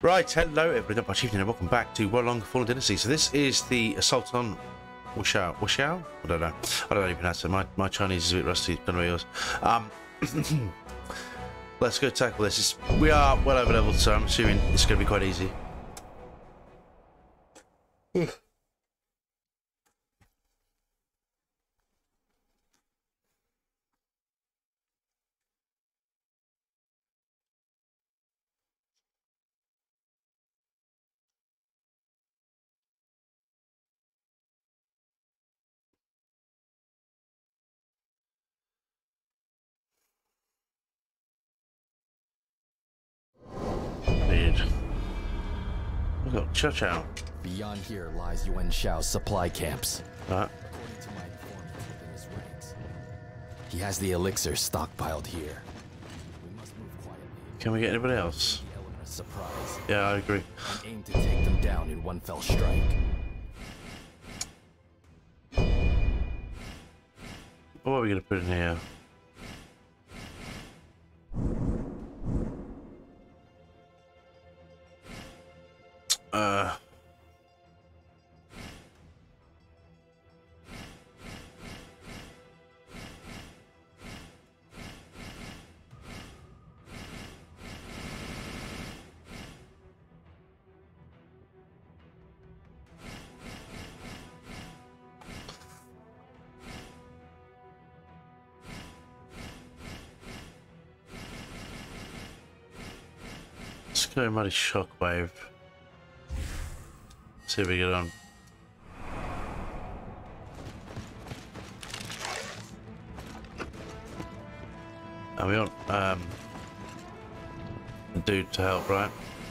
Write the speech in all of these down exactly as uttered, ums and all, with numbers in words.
Right, hello everybody, my chief and welcome back to Well Long Fallen Dynasty. So this is the assault on Wuchao. Wuchao? I don't know. I don't know how you pronounce it. My, my Chinese is a bit rusty. Don't know yours. Um, let's go tackle this. It's, we are well over level, so I'm assuming it's going to be quite easy. We've got Wuchao. Beyond here lies Yuan Shao's supply camps. Right. According to my informant within his ranks, he has the elixir stockpiled here. We must move quietly. Can we get anybody else? The element of surprise. Yeah, I agree. And aim to take them down in one fell strike. What are we going to put in here? Uh... Let's go mighty shockwave. See if we get on. And we want um a dude to help, right?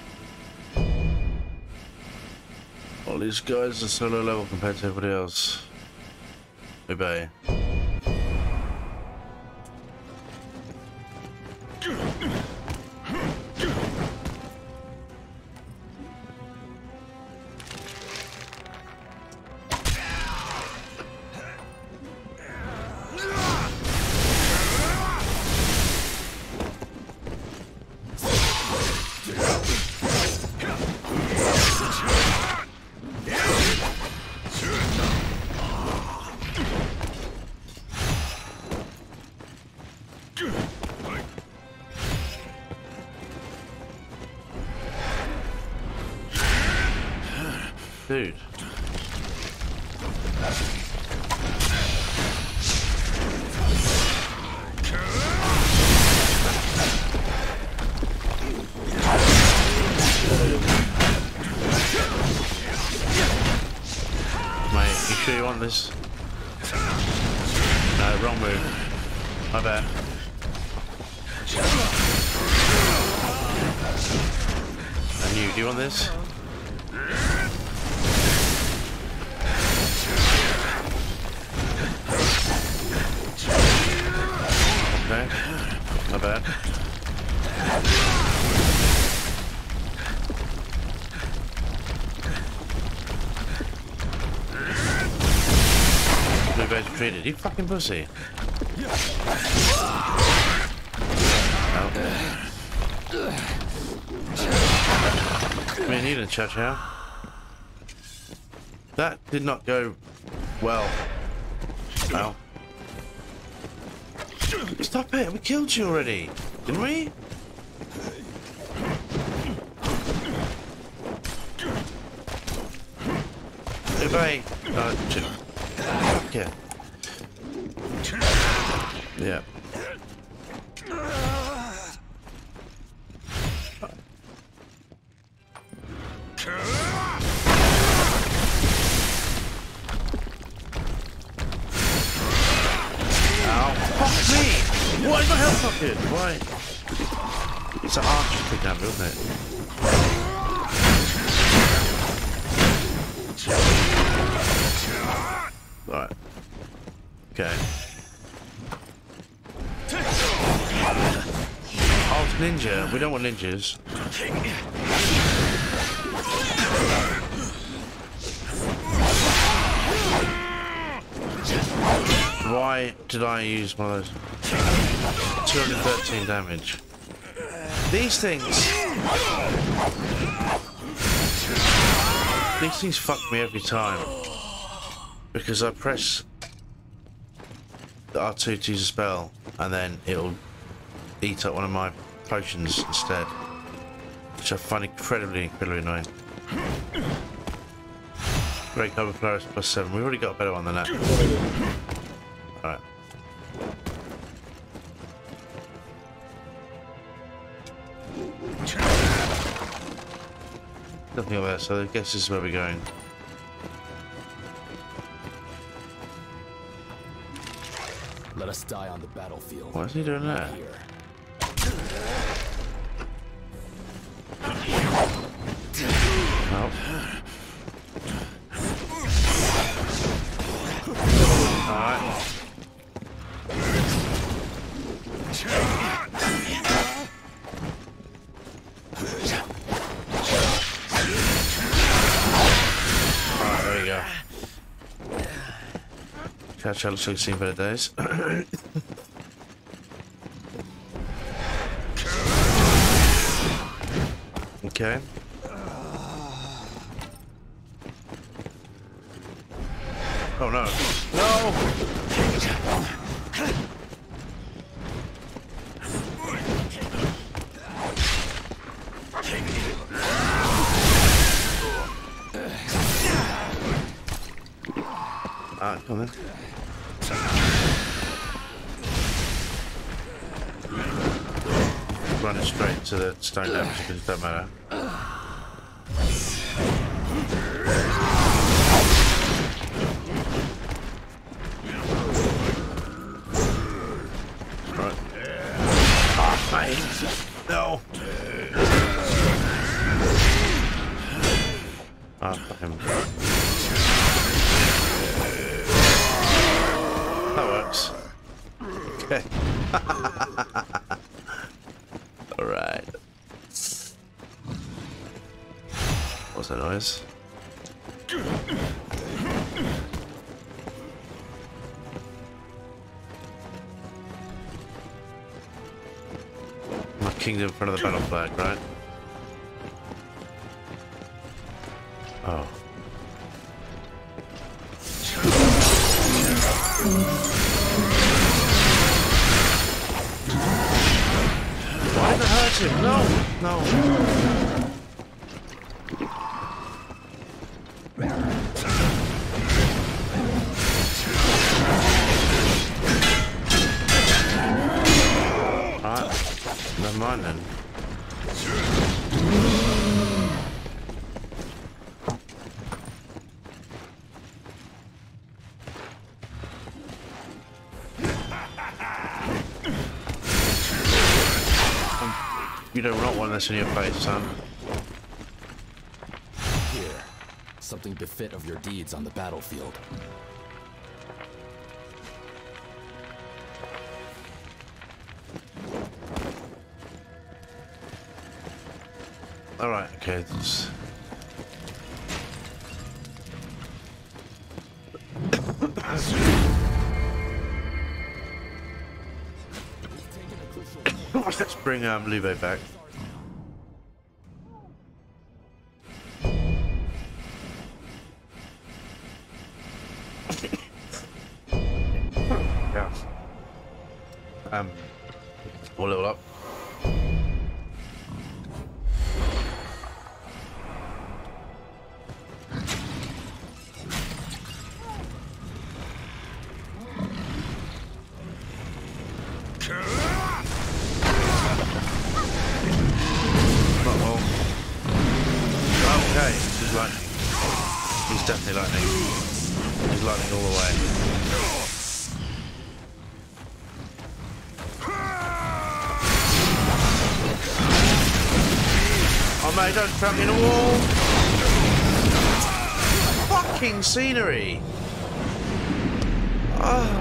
All these guys are so low level compared to everybody else. Obey. Dude. Mate, you sure you want this? No, wrong move. My bad. And you, do you want this? Okay, not bad. Blue bears retreated, you fucking pussy. Oh. Me and you didn't chat here. That did not go well. Ow. Stop it! We killed you already, didn't we? Obey! No, shit. Fuck yeah. Yeah. Why is my health not good? Why? It's an archer to damage, isn't it? Right. Okay. Oh, it's ninja. We don't want ninjas. Why did I use one of those? two hundred thirteen damage. These things these things fuck me every time. Because I press the R two to use a spell, and then it'll eat up one of my potions instead. Which I find incredibly, incredibly annoying. Great cover Polaris plus seven. We've already got a better one than that. Alright. Nothing over there, so I guess this is where we're going. Let us die on the battlefield. Why is he doing that? Oh. Alright. Alright, there we go. Catch out looks like he's seen better days. Okay. Oh no. No! Ah, come on then. Run it straight to the stone damage because it doesn't matter. Right. Ah, mate! No! Ah, fuck him. That works. Okay. Alright. What's that noise? My kingdom in front of the battle flag, right? Oh. Why did it hurt him? No! No! Alright. Never mind then. You do not want this in your face, son. Here, something befit of your deeds on the battlefield. All right, okay. This... Let's bring um, Lube back. Yeah. Um, we'll level up. Definitely lightning. He's lightning all the way. Oh mate, don't trap me in a wall! Fucking scenery! Oh.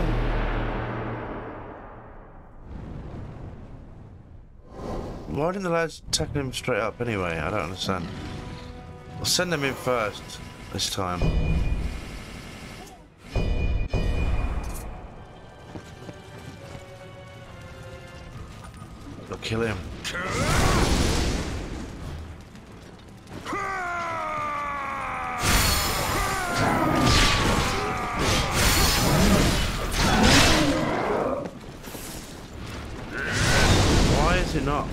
Why didn't the lads tackle him straight up anyway? I don't understand. I'll send them in first. This time. I'll kill him. not.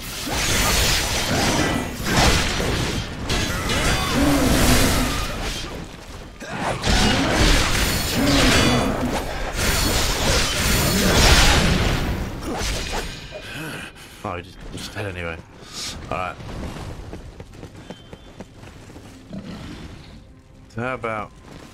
Oh, he just, just dead anyway. Alright. So how about...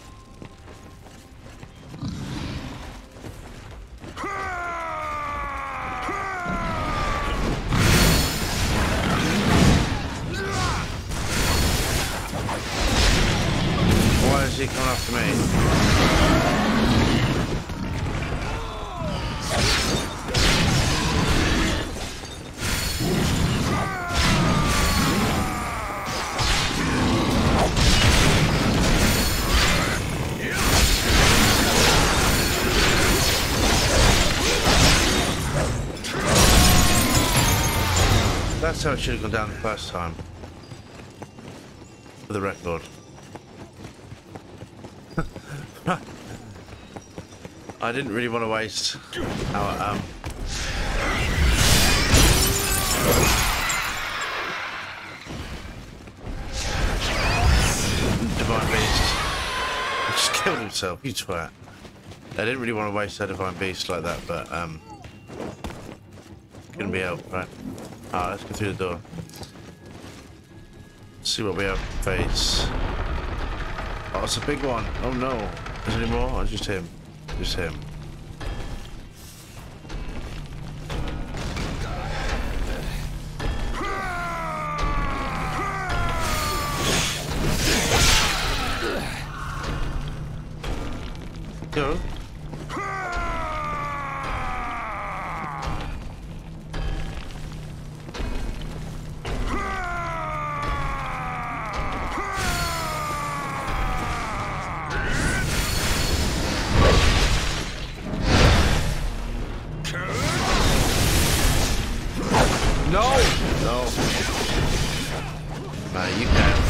Why is he coming after me? That's how it should have gone down the first time. For the record. I didn't really want to waste our um Devine Beasts. He just killed himself, you twat. I didn't really want to waste our Devine Beast like that, but um couldn't be helped, right? Alright, let's go through the door. See what we have to face. Oh, it's a big one. Oh no. Is there any more? Or just him? Just him. Go. No! No. Uh, you can.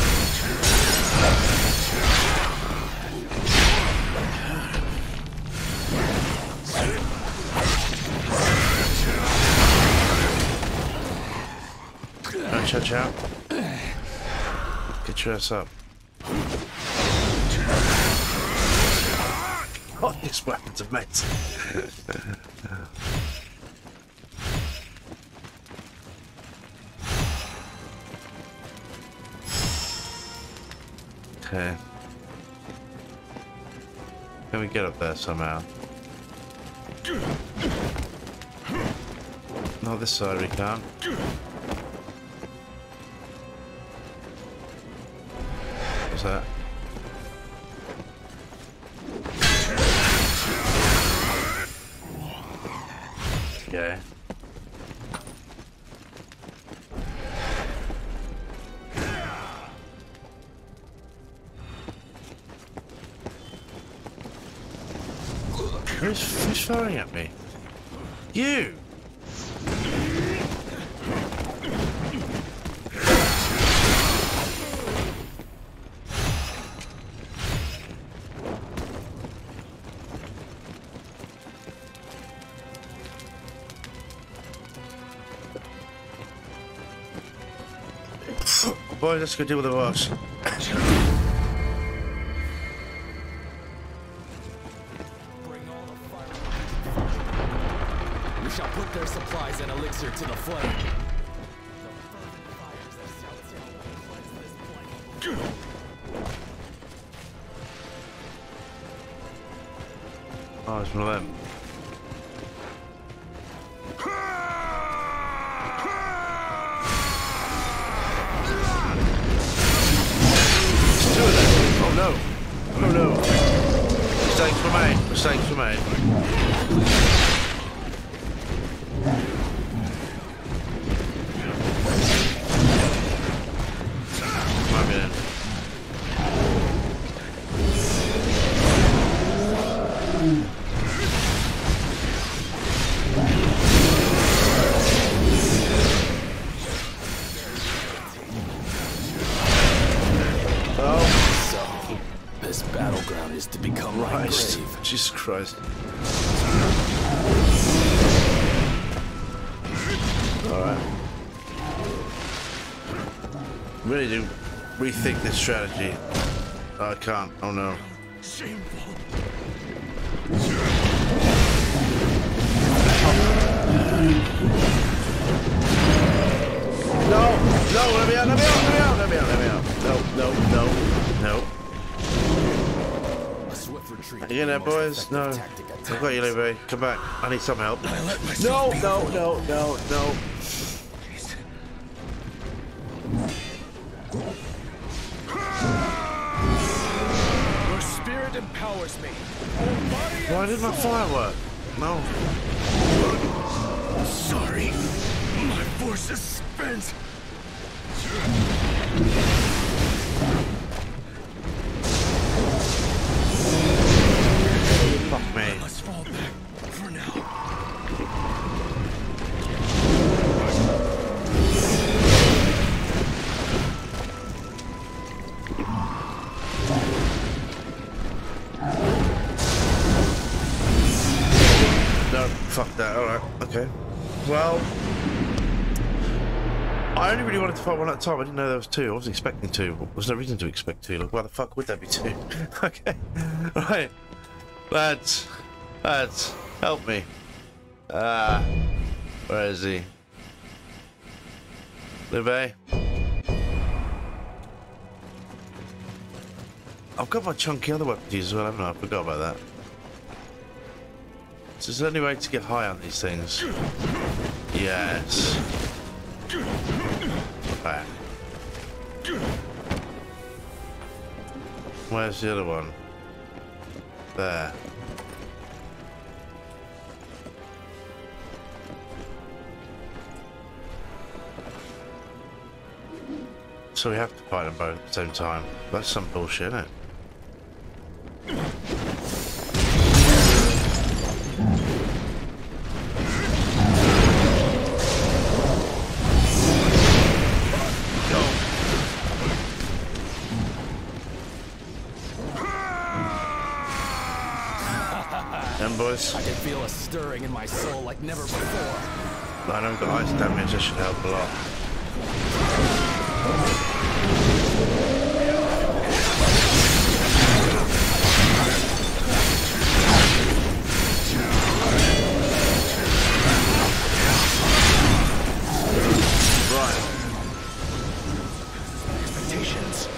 Don't touch out. Get your ass up. Oh, this weapon's amazing. Okay. Can we get up there somehow? No, this side we can't. What's that? Okay. Who's, who's firing at me? You! Boy, let's go deal with the boss. We shall put their supplies and elixir to the flame. Oh, it's one of them. There's two of them. Oh no. Oh no. Mistakes were made. Mistakes were made. To become Christ. my grave. Jesus Christ. Alright. really do rethink this strategy. I can't. Oh no. Shameful. No, no, let me out, let me out, let me out, let me out, let me out. No, no, no, no. A swift retreat. Are you in there, boys? No. I've got you, Lee. Come back. I need some help. I let No, myself be no, no, no, no. Your spirit empowers me. Why did my firework? No. Sorry. My force is spent. Fuck me. I must fall back for now. No, fuck that. Alright, okay. Well, I only really wanted to fight one at a time. I didn't know there was two. I wasn't expecting two. There was no reason to expect two. Like, why the fuck would there be two? Okay. Right. Lads. Lads. Help me. Ah. Where is he? Live. I've got my chunky other weapons as well, haven't I? I forgot about that. So is there any way to get high on these things? Yes. Back. Where's the other one? There. So we have to fight them both at the same time. That's some bullshit, isn't it? Boys. I can feel a stirring in my soul like never before. I know I've got ice damage, that should help a lot. Right. Expectations.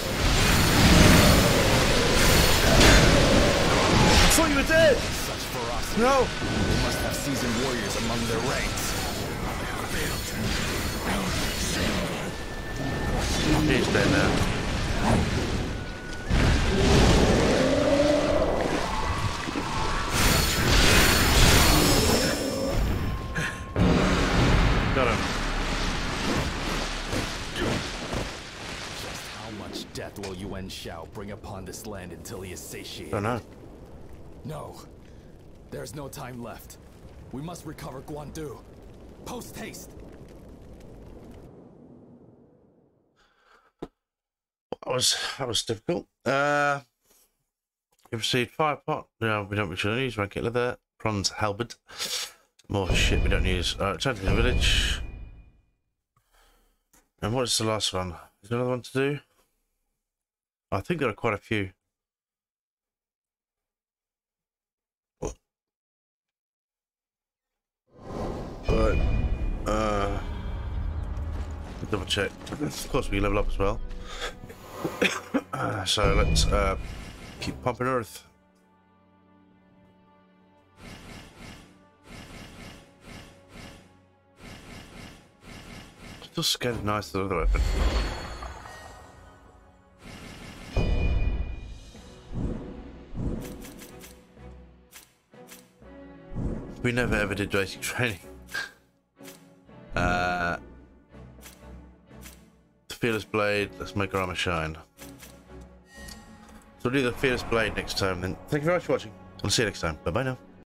I thought you were dead! No! We must have seasoned warriors among their ranks. He's dead now. Got him. Just how much death will Yuan Shao bring upon this land until he is satiated? Don't know. No. There's no time left. We must recover Guandu. Post haste. That was that was difficult. Uh, we received fire pot. No, we don't actually use rank it leather. Bronze halberd. More shit we don't use. Alright, return to the village. And what is the last one? Is there another one to do? I think there are quite a few. Right. Uh, double check. Of course, we level up as well. uh, so let's uh, keep pumping earth. Still scared nice the other weapon. We never ever did basic training. Uh, the Fearless Blade, let's make our armor shine. So we'll do the Fearless Blade next time then. Thank you very much for watching. I'll see you next time. Bye bye now.